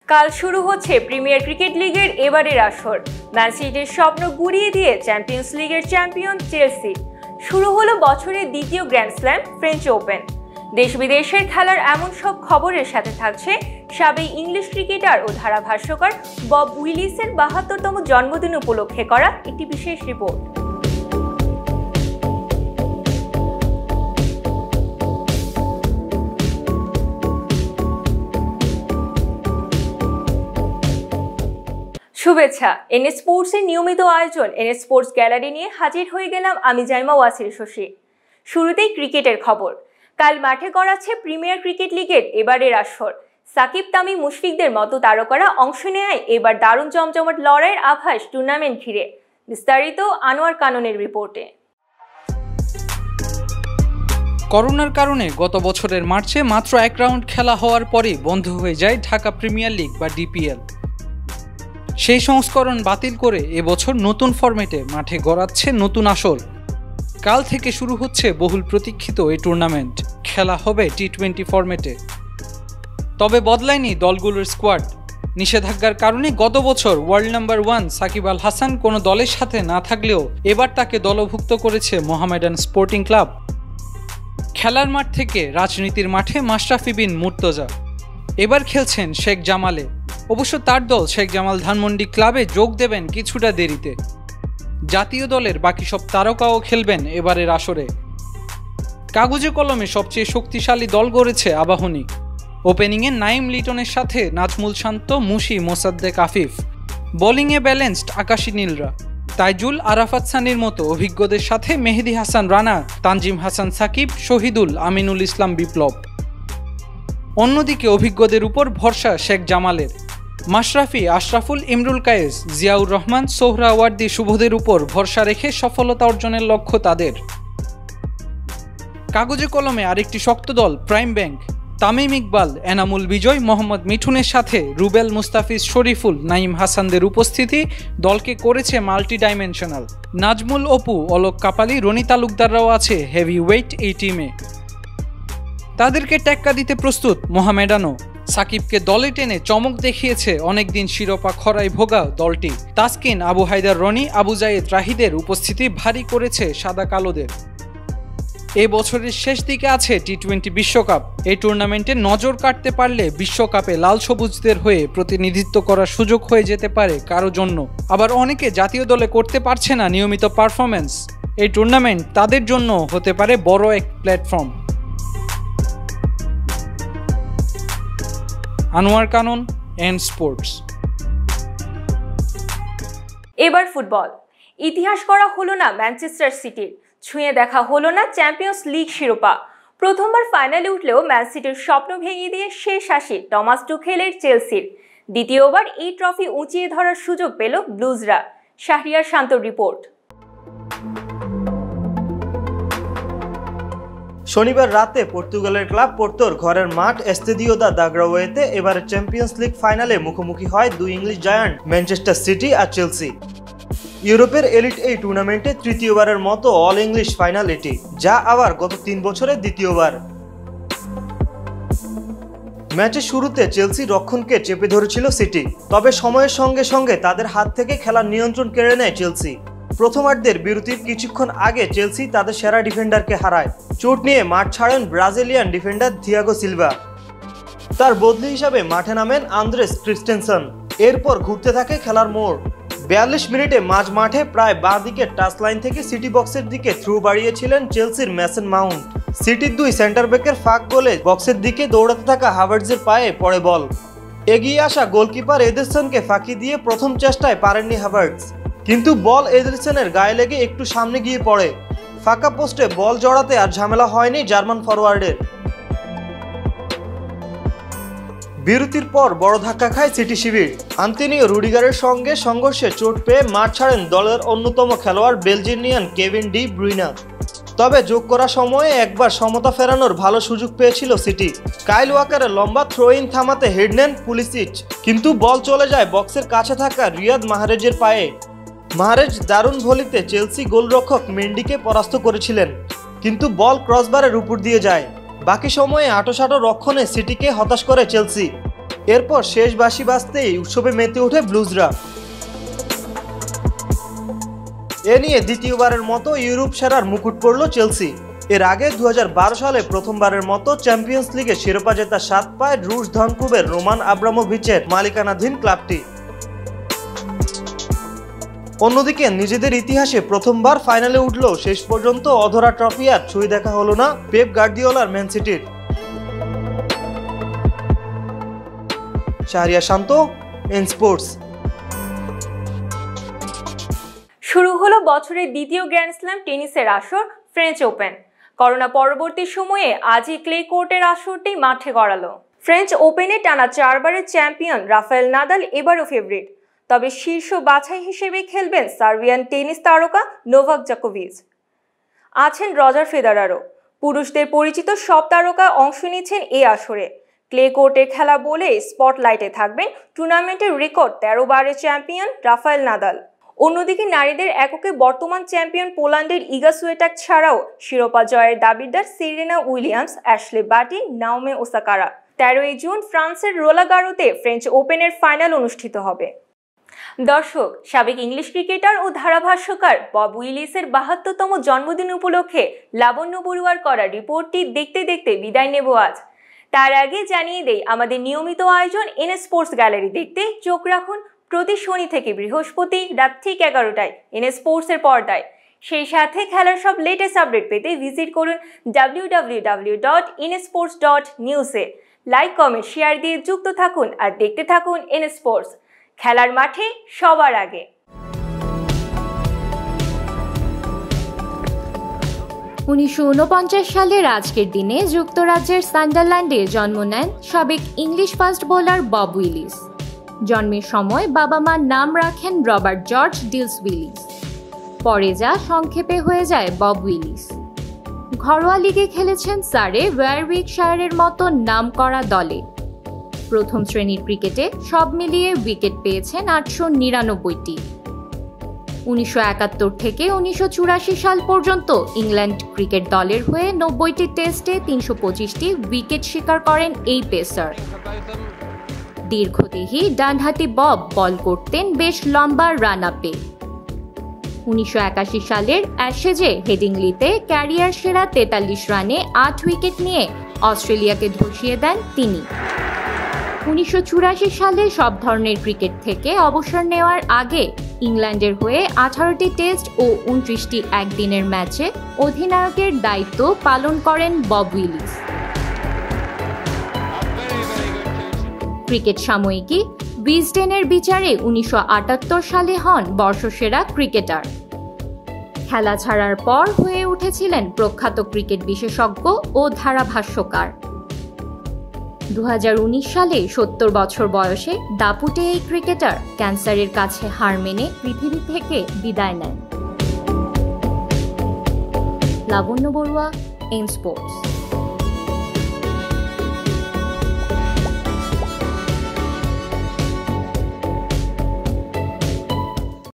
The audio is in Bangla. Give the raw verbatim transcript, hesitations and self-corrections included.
কাল শুরু হচ্ছে প্রিমিয়ার ক্রিকেট লিগের এবারের আসর। ম্যান সিটির স্বপ্ন গুড়িয়ে দিয়ে চ্যাম্পিয়ন্স লিগের চ্যাম্পিয়ন চেলসি। শুরু হলো বছরের দ্বিতীয় গ্র্যান্ড স্ল্যাম ফ্রেঞ্চ ওপেন। দেশ বিদেশের খেলার এমন সব খবরের সাথে থাকছে সাবেক ইংলিশ ক্রিকেটার ও ধারাভাষ্যকার বব উইলিসের বাহাত্তরতম জন্মদিন উপলক্ষে করা একটি বিশেষ রিপোর্ট। শুভেচ্ছা। এনএ স্পোর্টসের নিয়মিত আয়োজন এনএ স্পোর্টস গ্যালারি নিয়ে হাজির হয়ে গেলাম আমি জাইমা ওয়াসির শশী। শুরুতেই ক্রিকেটের খবর। কাল মাঠে গড়াচ্ছে প্রিমিয়ার ক্রিকেট লিগের এবারের আসর। সাকিব, তামিম, মুশফিকদের মতো তারকারা অংশ নেয় এবার দারুণ জমজমাট লড়াইয়ের আভাস টুর্নামেন্ট ঘিরে। বিস্তারিত আনোয়ার কাননের রিপোর্টে। করোনার কারণে গত বছরের মার্চে মাত্র এক রাউন্ড খেলা হওয়ার পরেই বন্ধ হয়ে যায় ঢাকা প্রিমিয়ার লিগ বা ডিপিএল। সেই সংস্করণ বাতিল করে এবছর নতুন ফরম্যাটে মাঠে গড়াচ্ছে নতুন আসর। কাল থেকে শুরু হচ্ছে বহুল প্রতীক্ষিত এই টুর্নামেন্ট। খেলা হবে টি টোয়েন্টি ফরম্যাটে। তবে বদলায়নি দলগুলোর স্কোয়াড। নিষেধাজ্ঞার কারণে গত বছর world number one Shakib Al Hasan কোনো দলের সাথে না থাকলেও এবার তাকে দলভুক্ত করেছে মোহামেডান স্পোর্টিং ক্লাব। খেলার মাঠ থেকে রাজনীতির মাঠে মাশরাফি বিন মুর্তজা। এবার খেলছেন শেখ জামালে। অবশ্য তার দল শেখ জামাল ধানমন্ডি ক্লাবে যোগ দেবেন কিছুটা দেরিতে। জাতীয় দলের বাকি সব তারকাও খেলবেন এবারের আসরে। কাগজে কলমে সবচেয়ে শক্তিশালী দল গড়েছে আবাহনী। ওপেনিংয়ে নাইম লিটনের সাথে নাজমুল শান্ত, মুশি, মোসাদ্দেক আফিফ। বোলিংয়ে ব্যালেন্সড আকাশী নীলরা। তাইজুল, আরাফাত সানির মতো অভিজ্ঞদের সাথে মেহেদি হাসান রানা, তানজিম হাসান সাকিব, শহীদুল, আমিনুল ইসলাম বিপ্লব। অন্যদিকে অভিজ্ঞদের উপর ভরসা শেখ জামালের। মাশরাফি, আশরাফুল, ইমরুল কায়েস, জিয়াউর রহমান, সোহরাওয়ার্দী, শুভদের উপর ভরসা রেখে সফলতা অর্জনের লক্ষ্য তাদের। কাগজে কলমে আরেকটি শক্ত দল প্রাইম ব্যাংক। তামিম ইকবাল, এনামুল বিজয়, মোহাম্মদ মিঠুনের সাথে রুবেল, মুস্তাফিজ, শরীফুল, নাইম হাসানদের উপস্থিতি দলকে করেছে মাল্টি ডাইমেনশনাল। নাজমুল, অপু, অলোক কাপালি, রনি তালুকদাররাও আছে হেভি ওয়েট এই টিমে। তাদেরকে টেক্কা দিতে প্রস্তুত মোহামেডানও। সাকিবকে দলে টেনে চমক দেখিয়েছে অনেকদিন শিরোপা খরায় ভোগা দলটি। তাসকিন, আবু হায়দার, রনি, আবু জায়েদ, রাহিদের উপস্থিতি ভারী করেছে সাদা কালোদের। এই বছরের শেষ দিকে আছে টি টোয়েন্টি বিশ্বকাপ। এই টুর্নামেন্টে নজর কাটতে পারলে বিশ্বকাপে লাল সবুজদের হয়ে প্রতিনিধিত্ব করার সুযোগ হয়ে যেতে পারে কারো জন্য। আবার অনেকে জাতীয় দলে করতে পারছে না নিয়মিত পারফরমেন্স। এই টুর্নামেন্ট তাদের জন্য হতে পারে বড় এক platform. Anwar Kanon, N sports. এবার ফুটবল। ইতিহাস করা হলো না ম্যানচেস্টার সিটির, ছুঁয়ে দেখা হলো না চ্যাম্পিয়ন্স লিগ শিরোপা। প্রথমবার ফাইনালে উঠলেও ম্যান সিটির স্বপ্ন ভেঙে দিয়ে শেষ হাসি টমাস টুখেলের চেলসির। দ্বিতীয়বার এই ট্রফি উঁচিয়ে ধরার সুযোগ পেল ব্লুজরা। শাহরিয়ার শান্তর রিপোর্ট। শনিবার রাতে পর্তুগালের ক্লাব পোর্তোর ঘরের মাঠ এস্তেদিও দা দাগ্রাওয়েতে এবারে চ্যাম্পিয়ন্স লিগ ফাইনালে মুখোমুখি হয় দুই ইংলিশ জায়ান্ট ম্যানচেস্টার সিটি আর চেলসি। ইউরোপের এলিট এই টুর্নামেন্টে তৃতীয়বারের মতো অল ইংলিশ ফাইনাল এটি, যা আবার গত তিন বছরের দ্বিতীয়বার। ম্যাচের শুরুতে চেলসি রক্ষণকে চেপে ধরেছিল সিটি, তবে সময়ের সঙ্গে সঙ্গে তাদের হাত থেকে খেলার নিয়ন্ত্রণ কেড়ে নেয় চেলসি। প্রথমার্ধের বিরতির কিছুক্ষণ আগে চেলসি তাদের সেরা ডিফেন্ডারকে হারায়। চোট নিয়ে মাঠ ছাড়েন ব্রাজিলিয়ান ডিফেন্ডার থিয়াগো সিলভা। তার বদলি হিসাবে মাঠে নামেন আন্দ্রেস ক্রিস্টেনসন। এরপর ঘুরতে থাকে খেলার মোড়। বিয়াল্লিশ মিনিটে মাঝ মাঠে প্রায় বাঁ দিকের টাচ লাইন থেকে সিটি বক্সের দিকে থ্রু বাড়িয়েছিলেন চেলসির মেসন মাউন্ট। সিটির দুই সেন্টার ব্যাকের ফাঁক গোলে বক্সের দিকে দৌড়াতে থাকা হাভার্টজের পায়ে পড়ে বল। এগিয়ে আসা গোলকিপার এদেরসনকে ফাঁকি দিয়ে প্রথম চেষ্টায় পারেননি হাভার্টজ, কিন্তু বল এদেরসনের গায়ে লেগে একটু সামনে গিয়ে পড়ে। ফাঁকা পোস্টে বল জড়াতে আর ঝামেলা হয়নি জার্মান ফরওয়ার্ডের। বিরতির পর বড় ধাক্কা খায় সিটি শিবির। আন্তোনিও রুডিগারের সঙ্গে সংঘর্ষে চোট পেয়ে মাঠ ছাড়েন দলের অন্যতম খেলোয়াড় বেলজিয়ান কেভিন ডি ব্রুইনা। তবে যোগ করা সময়ে একবার সমতা ফেরানোর ভালো সুযোগ পেয়েছিল সিটি। কাইল ওয়াকারের লম্বা থ্রো ইন থামাতে হেড নেন পুলিসিচ, কিন্তু বল চলে যায় বক্সের কাছে থাকা রিয়াদ মাহরেজের পায়ে। মাহরেজ দারুণ ভলিতে চেলসি গোলরক্ষক মেন্ডিকে পরাস্ত করেছিলেন, কিন্তু বল ক্রসবারের উপর দিয়ে যায়। বাকি সময়ে আটোসাটো রক্ষণে সিটিকে হতাশ করে চেলসি। এরপর শেষ বাঁশি বাজতেই উৎসবে মেতে ওঠে ব্লুজরা। এ নিয়ে দ্বিতীয়বারের মতো ইউরোপ সেরার মুকুট পড়ল চেলসি। এর আগে দু হাজার বারো সালে প্রথমবারের মতো চ্যাম্পিয়ন্স লিগে শিরোপা জেতা সাত পায় রুশ ধনকুবের রোমান আব্রামোভিচের মালিকানাধীন ক্লাবটি। অন্যদিকে নিজেদের ইতিহাসে প্রথমবার ফাইনালে উঠলেও শেষ পর্যন্ত অধরা ট্রফি আর ছুঁয়ে দেখা হলো না পেপ গার্দিওলার ম্যান সিটির। Shahriya Shanto, N sports. শুরু হলো বছরের দ্বিতীয় গ্র্যান্ড স্ল্যাম টেনিসের আসর ফ্রেঞ্চ ওপেন। করোনা পরবর্তী সময়ে আজই ক্লে কোর্টের আসরটি মাঠে গড়ালো। ফ্রেঞ্চ ওপেনে টানা চারবারের চ্যাম্পিয়ন রাফায়েল নাদাল এবারও ফেভারিট, তবে শীর্ষ বাছাই হিসেবে খেলবেন সার্বিয়ান টেনিস তারকা নোভাক জোকোভিচ। আছেন রজার ফেদারারও। পুরুষদের পরিচিত সব তারকা অংশ নিচ্ছেন এই আসরে। ক্লে কোর্টে খেলা বলে স্পটলাইটে থাকবেন টুর্নামেন্টের রেকর্ড তেরো বারের চ্যাম্পিয়ন রাফায়েল নাদাল। অন্যদিকে নারীদের এককে বর্তমান চ্যাম্পিয়ন পোল্যান্ডের ইগা সুয়েটেক ছাড়াও শিরোপা জয়ের দাবিদার Serena Williams, Ashleigh Barty, Naomi Osaka. তেরোই জুন ফ্রান্সের রোলা গারোতে ফ্রেঞ্চ ওপেনের ফাইনাল অনুষ্ঠিত হবে। দর্শক, সাবেক ইংলিশ ক্রিকেটার ও ধারাভাষ্যকার বব উইলিসের বাহাত্তরতম জন্মদিন উপলক্ষে লাবণ্য বড়ুয়ার করা রিপোর্টটি দেখতে দেখতে বিদায় নেব আজ। তার আগে জানিয়ে দেই, আমাদের নিয়মিত আয়োজন এন স্পোর্টস গ্যালারি দেখতে চোখ রাখুন প্রতি শনি থেকে বৃহস্পতি রাত ঠিক এগারোটায় এন স্পোর্টসের পর্দায়। সেই সাথে খেলার সব লেটেস্ট আপডেট পেতে ভিজিট করুন W W W dot N sports dot নিউজে। লাইক, কমেন্ট, শেয়ার দিয়ে যুক্ত থাকুন আর দেখতে থাকুন এন স্পোর্টস, খেলার মাঠে সবার আগে। উনিশশো উনপঞ্চাশ সালের আজকের দিনে যুক্তরাজ্যের সান্ডারল্যান্ডে জন্ম নেন সাবেক English fast bowler Bob Willis. জন্মের সময় বাবা মার নাম রাখেন রবার্ট জর্জ ডিলস উইলিস, পরে যা সংক্ষেপে হয়ে যায় বব উইলিস। ঘরোয়া লিগে খেলেছেন সারে, ওয়ারউইকশায়ারের মতো নামকরা দলে। প্রথম শ্রেণীর ক্রিকেটে সব মিলিয়ে উইকেট পেয়েছেন আটশো নিরানব্বইটি। উনিশশো একাত্তর থেকে উনিশশো চুরাশি সাল পর্যন্ত ইংল্যান্ড ক্রিকেট দলের হয়ে নব্বইটি টেস্টে তিনশো পঁচিশটি উইকেট শিকার করেন এই পেসার। দীর্ঘদেহী ডানহাতি বব বল করতেন বেশ লম্বা রান আপে। উনিশশো একাশি সালের অ্যাশেজে হেডিংলিতে ক্যারিয়ার সেরা তেতাল্লিশ রানে আট উইকেট নিয়ে অস্ট্রেলিয়াকে ধসিয়ে দেন তিনি। উনিশশো চুরাশি সালে সব ধরনের ক্রিকেট থেকে অবসর নেওয়ার আগে ইংল্যান্ডের হয়ে আঠারোটি টেস্ট ও উনত্রিশটি একদিনের ম্যাচে অধিনায়কের দায়িত্ব পালন করেন বব উইলিস। ক্রিকেট সাময়িকী উইজডেনের বিচারে উনিশশো আটাত্তর সালে হন বর্ষসেরা ক্রিকেটার। খেলা ছাড়ার পর হয়ে উঠেছিলেন প্রখ্যাত ক্রিকেট বিশেষজ্ঞ ও ধারাভাষ্যকার। দু হাজার উনিশ সালে সত্তর বছর বয়সে দাপুটে এই ক্রিকেটার ক্যান্সারের কাছে হার মেনে পৃথিবী থেকে বিদায় নেন। Labonno Barua, N sports.